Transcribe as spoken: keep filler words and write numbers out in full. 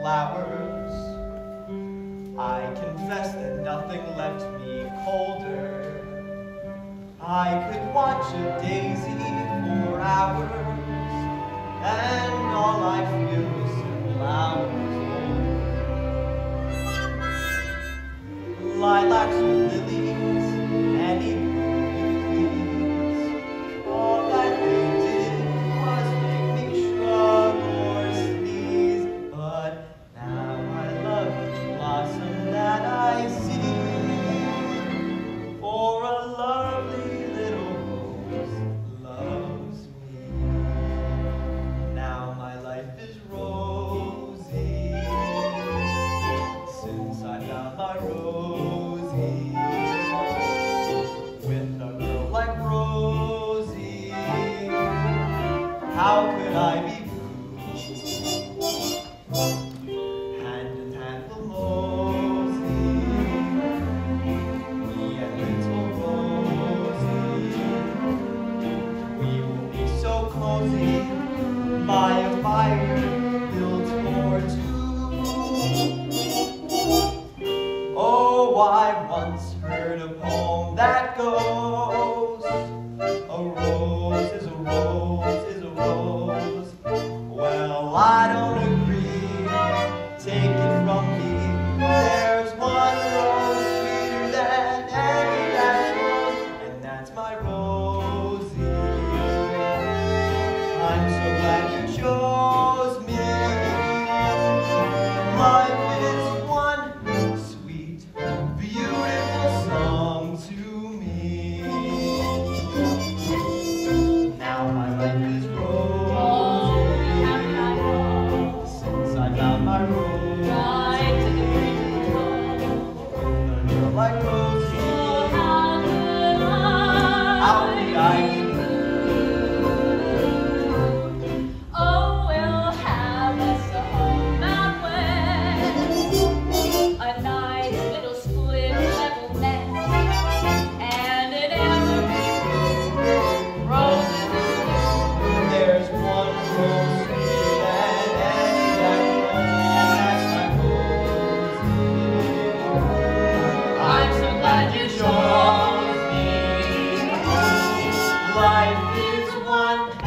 flowers. I confess that nothing left me colder. I could watch a daisy for hours, and all I feel is simple hours older. Lilacs or lilies, any please. All that they did was make me shrug or sneeze. But now I love each blossom that I see. For a lovely little rose loves me. Now my life is rosy, since I found my Rosie. With a girl like Rosie, how could I be blue? Hand in hand we'll mosey, me and little Rosie. We will be so cozy by a fire built for two. Oh, I once heard a poem that goes, a rose is a rose is a rose. Well, I don't agree, take it from me. There's one rose sweeter than any that grows, and that's my Rosie. I'm so glad you chose me. Life is one sweet, beautiful song to me. Now my life is rosy, since I found my Rosie. With a girl like Rosie, how could I be Oh, we'll have us a home out west, a nice little split level nest, and an evergreen roses in bloom. There's one rose sweeter than any that grows, and that's my Rosie. I'm so glad you chose me. Life is one